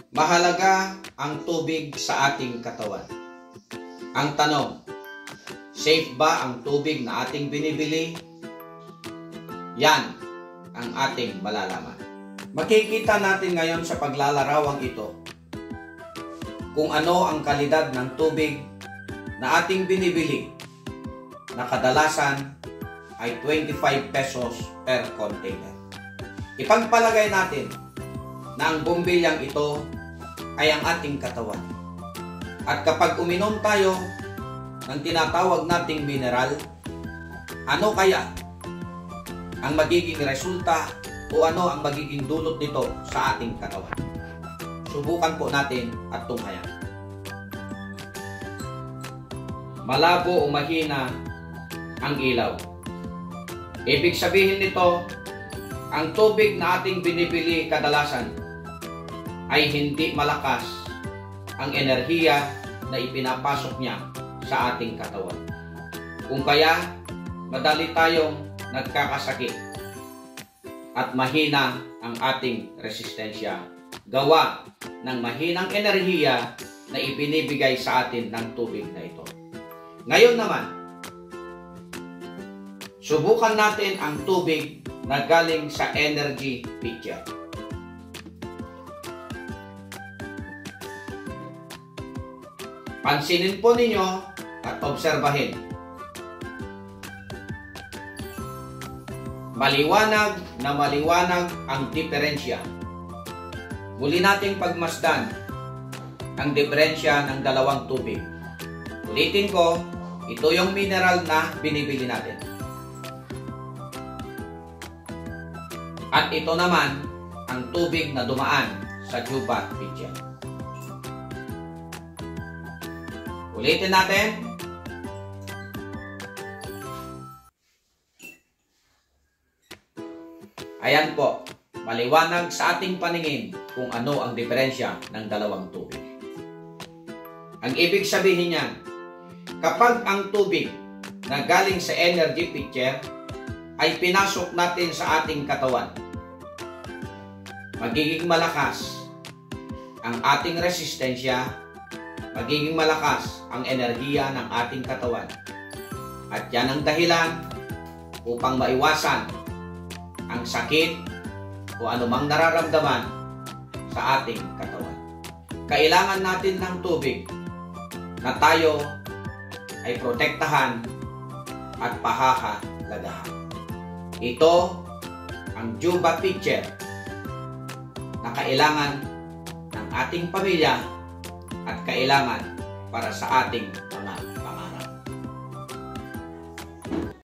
Mahalaga ang tubig sa ating katawan. Ang tanong, safe ba ang tubig na ating binibili? Yan ang ating malalaman. Makikita natin ngayon sa paglalarawang ito kung ano ang kalidad ng tubig na ating binibili na kadalasan ay 25 pesos per container. Ipagpalagay natin na ang bumbilyang ito ay ang ating katawan. At kapag uminom tayo ng tinatawag nating mineral, ano kaya ang magiging resulta o ano ang magiging dulot nito sa ating katawan? Subukan po natin at tunghayan. Malabo o mahina ang ilaw. Ibig sabihin nito, ang tubig na ating binibili kadalasan ay hindi malakas ang enerhiya na ipinapasok niya sa ating katawan. Kung kaya, madali tayong nagkakasakit at mahina ang ating resistensya gawa ng mahinang enerhiya na ibinibigay sa atin ng tubig na ito. Ngayon naman, subukan natin ang tubig na galing sa energy pitcher. Pansinin po ninyo at obserbahin. Maliwanag na maliwanag ang diferensya. Muli nating pagmasdan ang diferensya ng dalawang tubig. Ulitin ko, ito yung mineral na binibili natin. At ito naman ang tubig na dumaan sa Jubat pitcher. Ulitin natin. Ayan po, maliwanag sa ating paningin kung ano ang diferensya ng dalawang tubig. Ang ibig sabihin niyan, kapag ang tubig na galing sa energy pitcher ay pinasok natin sa ating katawan, magiging malakas ang ating resistensya, magiging malakas ang enerhiya ng ating katawan. At yan ang dahilan upang maiwasan ang sakit o anumang nararamdaman sa ating katawan. Kailangan natin ng tubig na tayo ay protektahan at pahahalagahan. Ito ang Jubat pitcher na kailangan ng ating pamilya at kailangan para sa ating mga